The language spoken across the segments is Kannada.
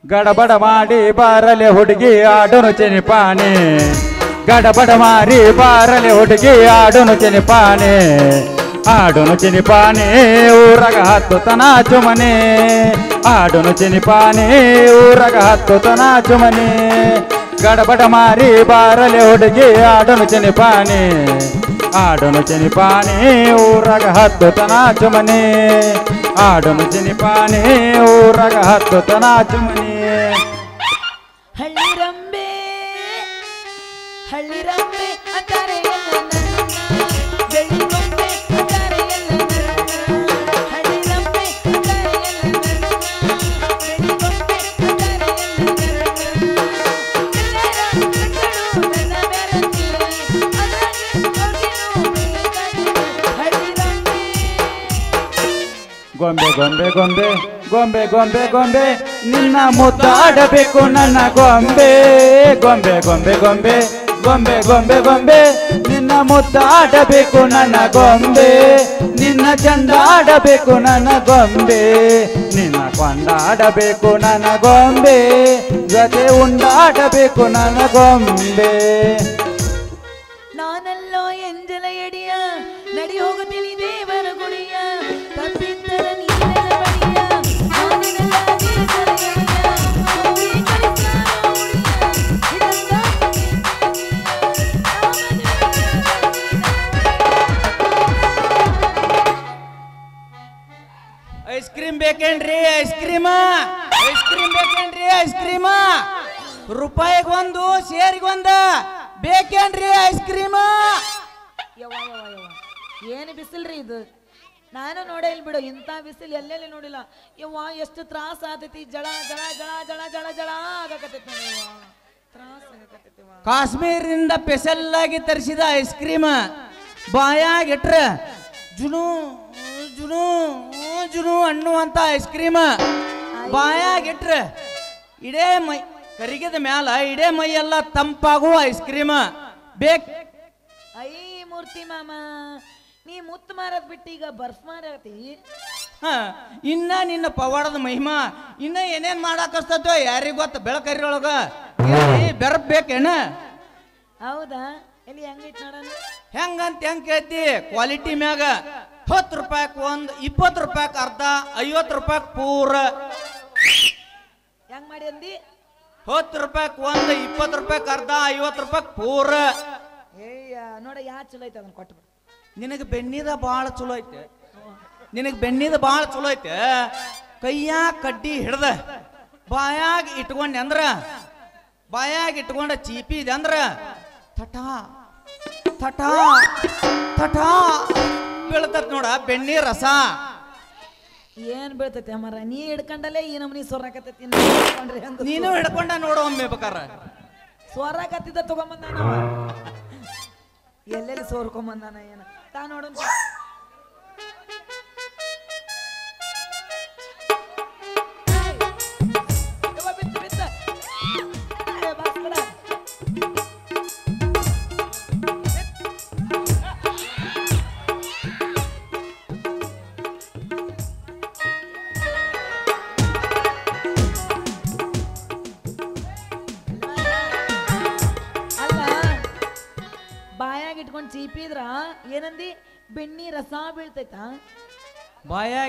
ಗಡಬಡ ಮಾಡಿ ಬಾರಲೆ ಹುಡುಗಿ ಆಡೋನು ಚೆನಿಪಾನೆ ಗಡಬಡ ಮಾರಿ ಬಾರಲೆ ಹುಡುಗಿ ಆಡೋನು ಚೆನಿಪಾನೆ ಆಡೋನು ಚೆನಿಪಾನೆ ಊರಗ ಹತ್ತು ತನ ಚುಮನೆ ಆಡೋನು ಚೆನಿಪಾನೆ ಊರಗ ಹತ್ತು ತನ ಚುಮನೆ ಗಡಬಡ ಮಾರಿ ಬಾರಲೆ ಹುಡುಗಿ ಆಡೋನು ಚೆನಿಪಾನೆ ಆಡೋನು ಚೆನಿಪಾನೆ ಊರಗ ಹತ್ತು ತನ ಚುಮನೆ ಆಡೋನು ಚೆನಿಪಾನೆ ಊರಗ ಹತ್ತು ತನ ಚುಮನೆ ಹಳ್ಳಿ ರಂಬೆ ಅಂತಾರೆ ಬೆಳ್ಳಿ ಗೊಂಬೆ ಅಂತಾರೆ ಹಳ್ಳಿ ರಂಬೆ ಗೊಂಬೆ ಗೊಂಬೆ ಗೊಂಬೆ ಗೊಂಬೆ ಗೊಂಬೆ ಗೊಂಬೆ ನಿನ್ನ ಮುದ್ದಾಡಬೇಕು ನನ್ನ ಗೊಂಬೆ ಗೊಂಬೆ ಗೊಂಬೆ ಗೊಂಬೆ ಗೊಂಬೆ ಗೊಂಬೆ ಗೊಂಬೆ ನಿನ್ನ ಮುದ್ದಾಡಬೇಕು ನನ್ನ ಗೊಂಬೆ ನಿನ್ನ ಚಂದಾಡಬೇಕು ನನ್ನ ಗೊಂಬೆ ನಿನ್ನ ಕೊಂಡಾಡಬೇಕು ನನ್ನ ಗೊಂಬೆ ಜೊತೆ ಉಂಡಾಡಬೇಕು ನನ್ನ ಗೊಂಬೆ ನಾನಲ್ಲೋ ಎಂಜಲ ಎಡಿಯ ನಡಿ ಹೋಗುತ್ತೀನಿ ದೇವರ ಗುಡಿಯ ತಪ್ಪಿದ್ದರ ನೀನೆಲ್ಲ ಬಡಿಯ ನಾನೆಲ್ಲ ದೇವರ ಎಡಿಯ ಹೋಗಿ ಕಳಿಸಾರೋ ಐಸ್ ಕ್ರೀಮ್ ಬೇಕೇನ್ರಿ ಐಸ್ ಕ್ರೀಮ್ ಬೇಕೇನ್ರಿ ಐಸ್ ಕ್ರೀಮ್ ರೂಪಾಯಿಗೊಂದು ಸೇರಿಗೊಂದ ಬೇಕೇನ್ರಿ ಐಸ್ ಕ್ರೀಮ್ ಏನು ಬಿಸಿಲ್ರಿ ಇದು ನಾನು ನೋಡೇ ಇಲ್ಲ ಬಿಡು ಇಂಥ ಬಿಸಿಲು ಎಲ್ಲೆಲ್ಲಿ ನೋಡಿಲ್ಲ ಯವ್ವ ಎಷ್ಟು ತ್ರಾಸ ಆತೈತಿ ಜಳ ಜಳ ಜಳ ಜಳ ಜಳ ಜಳ ಆಗಕತ್ತೈತಿ ತ್ರಾಸ ಆಗಕತ್ತೈತಿ ಕಾಶ್ಮೀರಿಂದ ಸ್ಪೆಷಲ್ ಆಗಿ ತರಿಸಿದ ಐಸ್ ಕ್ರೀಮ್ ಬಾಯಾಗ ಇಟ್ರ ಜುನು ಜುನು ಜುನು ಅನ್ನುವಂತ ಐಸ್ ಕ್ರೀಮ್ ಬಾಯಾಗ ಇಟ್ರ ಇಡೇ ಮೈ ಕರಿಗಿದ ಮ್ಯಾಲ ಇಡೇ ಮೈ ಎಲ್ಲ ತಂಪಾಗುವ ಐಸ್ ಕ್ರೀಮ್ ಬೇಕ್ ಐ ಮೂರ್ತಿ ಮಾಮ ನೀ ಮುತ್ತು ಮಾರದ್ ಬಿಟ್ಟು ಈಗ ಬರ್ಫ್ ಮಾರತಿ ಇನ್ನ ನಿನ್ನ ಪವಾಡದ ಮಹಿಮಾ ಇನ್ನ ಏನೇನ್ ಮಾಡಾಕಸ್ತೋ ಯಾರಿಗ ಗೊತ್ತ ಬೆಳಕರಿಯೊಳಗ ಬೆರಪ್ ಬೇಕೇನ ಹೌದಾ ಎಲ್ಲಿ ಹೆಂಗೈತ್ ನೋಡೋಣ ಹೆಂಗಂತ ಹೆಂಗ್ ಕೇಳ್ತಿ ಕ್ವಾಲಿಟಿ ಮ್ಯಾಗ 10 ರೂಪಾಯಿಕ್ ಒಂದ್ 20 ರೂಪಾಯಿಕ್ ಅರ್ಧ 50 ರೂಪಾಯಿಕ್ ಪೂರ ಹೆಂಗ್ ಮಾಡಿ ಅಂದಿ 10 ರೂಪಾಯಿಕ್ ಒಂದ್ 20 ರೂಪಾಯಿಕ್ ಅರ್ಧ 50 ರೂಪಾಯಿಕ್ ಪೂರ ಏಯ್ಯ ನೋಡ ಯಾ ಚಲೋ ಐತೆ ಅದನ್ನ ಕೊಟ್ಬಿಡು ನಿನಗೆ ಬೆನ್ನಿದ ಭಾಳ ಚಲೋ ಐತೆ ನಿನಗೆ ಬೆನ್ನಿದ ಭಾಳ ಚಲೋ ಐತೆ ಕೈಯಾಗ ಕಡ್ಡಿ ಹಿಡ್ದ ಬಾಯಾಗ ಇಟ್ಕೊಂಡೆ ಅಂದ್ರ ಬಾಯಾಗ ಇಟ್ಕೊಂಡ ಚೀಪಿ ಇದೆ ಅಂದ್ರ ಥಟಾ ಥಟಾ ಥಟಾ ಬೀಳ್ತತ್ ನೋಡ ಬೆಣ್ಣಿ ರಸ ಏನ್ ಬೀಳ್ತೈತಿ ಅಮ್ಮರ ನೀ ಹಿಡ್ಕೊಂಡಲ್ಲೇ ಈ ನಮ್ನಿ ಸೊರ್ರಾಕತ್ತೈತಿ ನೀನು ಹಿಡ್ಕೊಂಡ ನೋಡು ಒಮ್ಮೆ ಬೇಕಾರ ಸೊರ್ರಾಕತ್ತಿದ್ದ ತಗೊಂಬಂದಾನ ಎಲ್ಲೆಲ್ಲಿ ಸೋರ್ಕೊಂಬಂದಾನ ಏನ ತಾ ನೋಡ ಇಟ್ಕೊಂಡ್ ಚೀಪಿದ್ರ ಏನಂದಿ ಬೆಣ್ಣಿ ರಸ ಬೀಳ್ತೈತಾ ಬಾಯಾಗ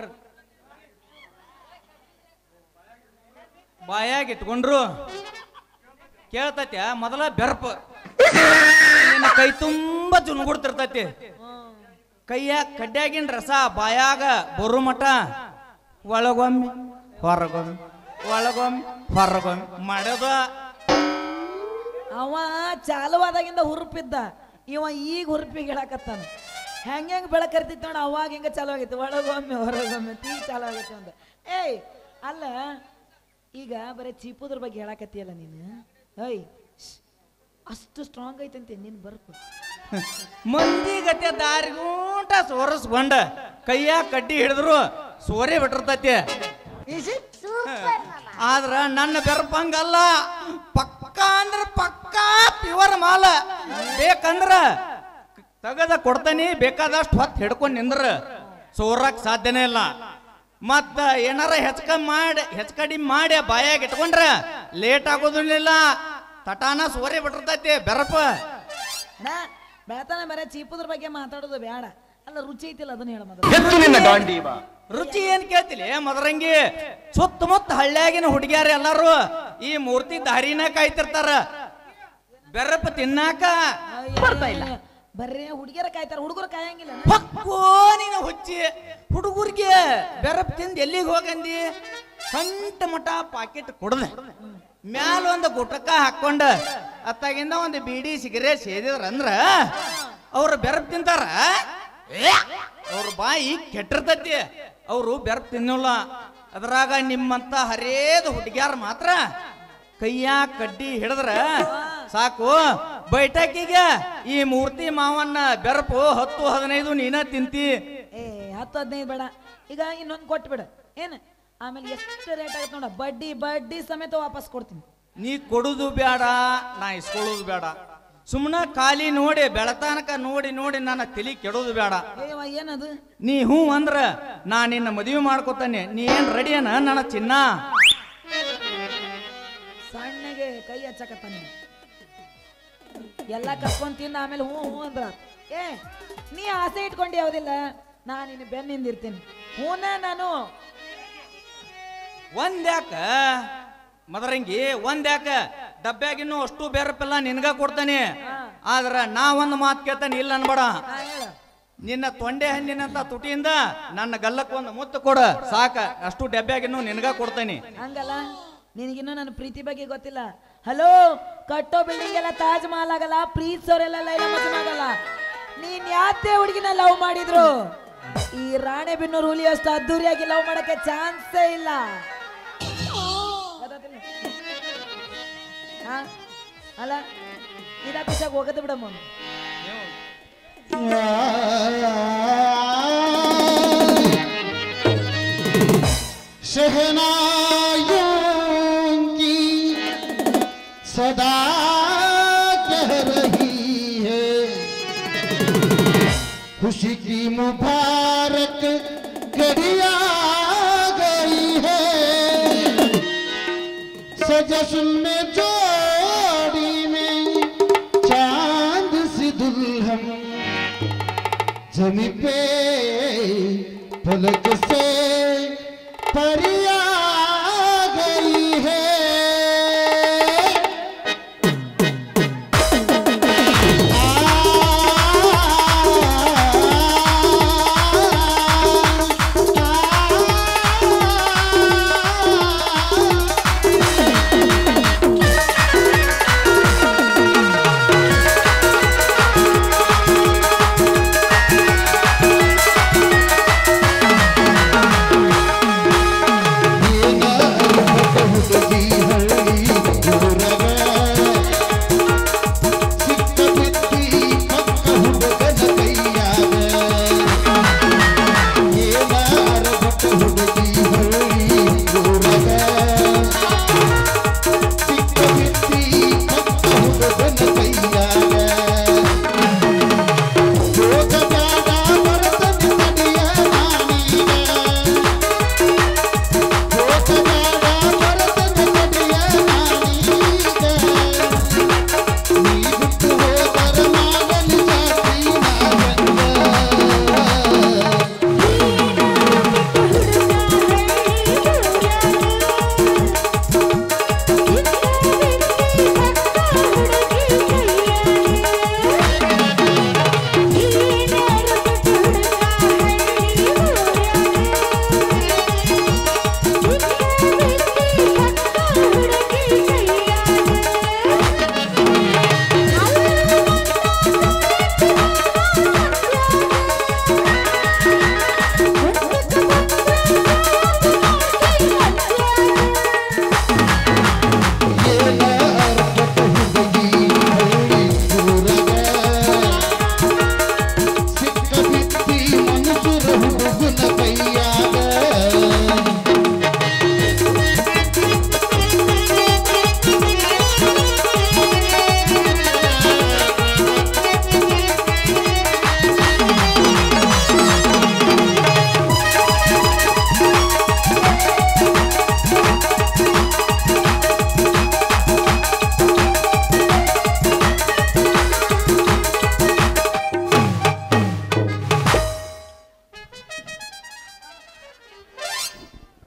ಇಟ್ಕೊಂಡ್ರು ಕೇಳ್ತೈತಿ ಮೊದಲ ಬೆರ್ಪ ಕೈ ತುಂಬಾ ಜುನ್ಗುಡ್ತಿರ್ತೈತಿ ಕೈಯಾಗ ಕಡ್ಡ್ಯಾಗಿನ ರಸ ಬಾಯಾಗ ಬರು ಮಠ ಒಳಗೊಮ್ಮೆ ಹೊರಗೊಮ್ಮೆ ಮಾಡೋದ ಅವ ಚಾಲುವಾದಾಗಿಂದ ಹುರುಪಿದ್ದ ಇವ ಈಗ ಹುರುಪಿಗೆ ಹೇಳಕತ್ತಾನ ಹೆಂಗ್ ಬೆಳಕರ್ತಿತ್ತು ನೋಡ ಅವಾಗ ಹಿಂಗ ಚಾಲು ಆಗೈತಿ ಒಳಗೊಮ್ಮೆ ಹೊರಗೊಮ್ಮೆ ತೀ ಚಾಲು ಆಗೈತಿ ಅಂತ ಏಯ್ ಅಲ್ಲ ಈಗ ಬರೀ ಚೀಪುದ್ರ ಬಗ್ಗೆ ಹೇಳಕತ್ತಿಯಲ್ಲ ನೀನು ಏಯ್ ಅಷ್ಟು ಸ್ಟ್ರಾಂಗ್ ಐತಂತೆ ನೀನು ಬರ್ಕು ಮಂದಿ ಗತೆ ದಾರಿಗೂಟ ಸೋರಸ್ಕೊಂಡ ಕೈಯಾಗ ಕಡ್ಡಿ ಹಿಡಿದ್ರು ಸೋರೆ ಬಿಟ್ಟಿರ್ತೈತಿ ಆದ್ರ ನನ್ನ ಬೆರಪಂಗಲ್ಲ ಪಕ್ಕ ಅಂದ್ರ ಪಕ್ಕ ಪ್ಯೂರ್ ಮಾಲ ಬೇಕಂದ್ರ ತಗದ ಕೊಡ್ತಾನಿ ಬೇಕಾದಷ್ಟು ಹೊತ್ತು ಹಿಡ್ಕೊಂಡ್ ನಿಂದ್ರ ಸೋರಕ್ ಸಾಧ್ಯನೇ ಇಲ್ಲ ಮತ್ತ ಏನಾರ ಹೆಚ್ಚಕಡಿ ಮಾಡಿ ಬಾಯಾಗ ಇಟ್ಕೊಂಡ್ರ ಲೇಟ್ ಆಗೋದಿಲ್ಲ, ತಟಾನ ಸೋರೆ ಬಿಟ್ಟಿರ್ತೈತಿ ಬೆರಪ. ಅಣ್ಣ ಬೆಳತಾನ ಬರೇ ಚೀಪುದ್ರ ಬಗ್ಗೆ ಮಾತಾಡೋದು ಬೇಡ, ಅಲ್ಲ ರುಚಿ ಐತಿಲ್ಲ ಅದನ್ನ ಹೇಳ ಮೊದಲು. ರುಚಿ ಏನ್ ಕೇಳ್ತಿಲಿ ಮದರಂಗಿ? ಸುತ್ತಮುತ್ತ ಹಳ್ಳಿಯಾಗಿನ ಹುಡುಗಿಯಾರ ಎಲ್ಲಾರು ಈ ಮೂರ್ತಿ ದಾರಿನ ಕಾಯ್ತಿರ್ತಾರ, ಬೆರಪ ತಿನ್ನಾಕ ಬರ್ತಾ ಇಲ್ಲ. ಬರ್ರೇ ಹುಡುಗಿಯರ ಕಾಯ್ತಾರ, ಹುಡುಗರು ಕಾಯಂಗಿಲ್ಲ. ಪಕ್ಕೋ ನೀನು ಹುಚ್ಚಿ, ಹುಡುಗರಿಗೆ ಬೆರಪ್ ತಿಂದು ಎಲ್ಲಿಗೆ ಹೋಗಂದಿ? ಕಂಟ ಮಠ ಪಾಕೆಟ್ ಕುಡ್ದೆ ಮ್ಯಾಲ ಒಂದು ಗುಟಕ ಹಾಕೊಂಡ ಅತ್ತಾಗಿಂದ ಒಂದು ಬೀಡಿ ಸಿಗರೇಟ್ ಸೇದಿದ್ರ ಅಂದ್ರ ಅವ್ರ ಬೆರಪ್ ತಿಂತಾರ. ಅವ್ರ ಬಾಯಿ ಕೆಟ್ಟಿರ್ತೈತಿ, ಅವರು ಬೆರಪ್ ತಿನ್ನೋಲ್ಲ. ಅದ್ರಾಗ ನಿಮ್ಮಂತ ಹರೇದ ಹುಡುಗ್ಯಾರ ಮಾತ್ರ ಕೈಯ ಕಡ್ಡಿ ಹಿಡಿದ್ರ ಸಾಕು, ಬೈಠಕಿಗೆ ಈ ಮೂರ್ತಿ ಮಾವನ್ನ ಬೆರಪು 10-15 ನೀನ ತಿಂತಿ. 10-15 ಬೇಡ, ಈಗ ಇನ್ನೊಂದು ಕೊಟ್ಟು ಬಿಡ ಏನ್, ಆಮೇಲೆ ಎಷ್ಟು ರೇಟ್ ಆಗತ್ತೆ ನೋಡ, ಬಡ್ಡಿ ಸಮೇತ ವಾಪಸ್ ಕೊಡ್ತೀನಿ. ನೀ ಕೊಡುದು ಬೇಡ, ನಾ ಇಸ್ಕೊಳ್ಳೋದು ಬೇಡ. ಸುಮ್ಮನ ಖಾಲಿ ನೋಡಿ ಬೆಳತಾನಕ ನೋಡಿ ನನ್ನ ತಲಿ ಕೆಡೋದು ಬೇಡ. ಏನದು? ನೀ ಹೂ ಅಂದ್ರ ನಾ ನಿನ್ನ ಮದುವೆ ಮಾಡ್ಕೊತಾನೆ. ನೀ ಏನ್ ರೆಡಿ ಅನ ನನ್ನ ಚಿನ್ನ? ಸಣ್ಣಗೆ ಕೈ ಹಚ್ಚಕತ್ತಾನೆ, ಎಲ್ಲ ಕರ್ಕೊಂಡ್ ತಿಂದ ಆಮೇಲೆ ಹೂ ಅಂದ್ರ ನೀ ಆಸೆ ಇಟ್ಕೊಂಡು ಯಾವ್ದಿಲ್ಲ, ನಾ ನಿನ್ನ ಬೆನ್ನಿಂದಿರ್ತೀನಿ. ಹೂನ ನಾನು ಒಂದ್ಯಾಕ ಮದರಂಗಿ, ಒಂದ್ಯಾಕ ಡಬ್ಬ್ಯಾಗಿನ್ನು ಅಷ್ಟು ಬೇರಪ್ಪೆಲ್ಲ ನಿನ್ಗ ಕೊಡ್ತಾನೆ. ಆದ್ರ ನಾ ಒಂದು ಮಾತು ಕೇಳ್ತಾನೆ, ಇಲ್ಲ ಅನ್ಬೇಡ. ನಿನ್ನ ತೊಂಡೆ ಹಣ್ಣಿನಂತ ತುಟಿಯಿಂದ ನನ್ನ ಗಲ್ಲಕ್ಕೆ ಒಂದು ಮುತ್ತು ಕೊಡ ಸಾಕ, ಅಷ್ಟು ಡಬ್ಬ್ಯಾಗಿನ್ನು ನಿನ್ಗ ಕೊಡ್ತಾನೆ. ಹಂಗಲ್ಲ, ನಿನಗಿನ್ನೂ ನನ್ನ ಪ್ರೀತಿ ಬಗ್ಗೆ ಗೊತ್ತಿಲ್ಲ. ಹಲೋ, ಕಟ್ಟೋ ಬಿಲ್ಡಿಂಗ್ ಎಲ್ಲ ತಾಜ್ ಮಹಲ್ ಆಗಲ್ಲ, ಪ್ರೀತಿಸೋರೆಲ್ಲ ಲೈಲಾ ಮಜ್ನು ಆಗಲ್ಲ. ನೀನ್ ಯಾತೆ ಹುಡುಗಿನ ಲವ್ ಮಾಡಿದ್ರು ಈ ರಾಣೆಬೆನ್ನೂರು ಹುಲಿ ಅಷ್ಟು ಅದ್ದೂರಿಯಾಗಿ ಲವ್ ಮಾಡಕ್ಕೆ ಚಾನ್ಸೇ ಇಲ್ಲ. ಅಲ್ಲ ಇದ ಖುಷಿಯಾಗ ಹೋಗದ ಬಿಡಮ್ಮ. शहनाइयों की सदा कह रही है, खुशी की मुबारक घड़ी आ गई है, सजशन में जोड़ी में चांद सी दुल्हन जमी पे पलक से परिया गई है।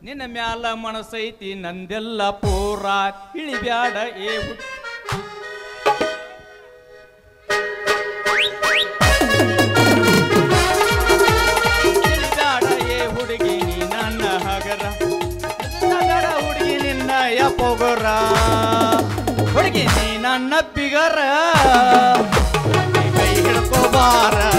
ನಿನ್ನ ಮ್ಯಾಲ ಮನಸೈತಿ ನಂದೆಲ್ಲ ಪೂರ ಇಳಿಬ್ಯಾಡ ಏ ಇಳಿಬ್ಯಾಡ ಏ ಹುಡುಗಿ ನೀ ನನ್ನ ಹಗರ ಹುಡುಗಿ ನಿನ್ನ ಯಪೊಗರ ಹುಡುಗಿ ನೀ ನನ್ನ ಪಿಗರ ಕೈ ಹಿಡ್ಕೋಬಾರ